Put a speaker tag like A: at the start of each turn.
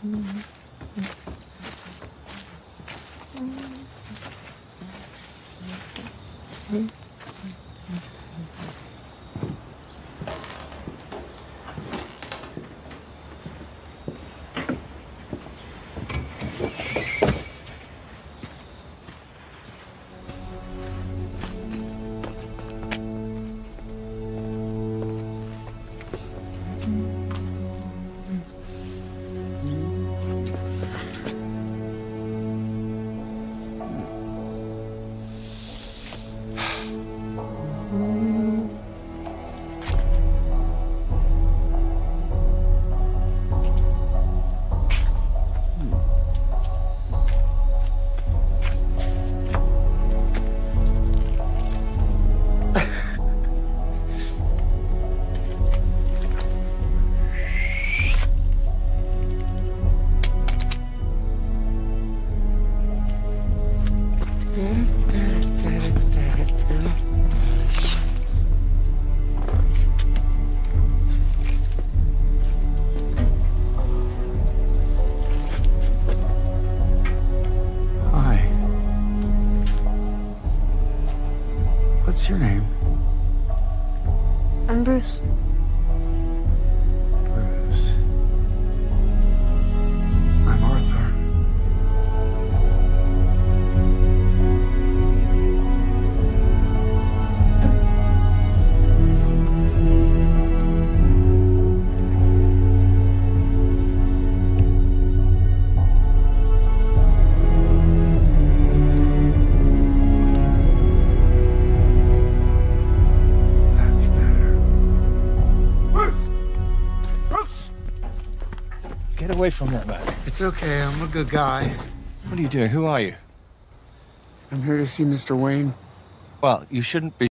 A: What's your name?
B: I'm Bruce.
A: Bruce. I'm Arthur.
C: Get away from that man.
A: It's okay, I'm a good guy.
C: What are you doing? Who are you?
A: I'm here to see Mr. Wayne.
C: Well, you shouldn't be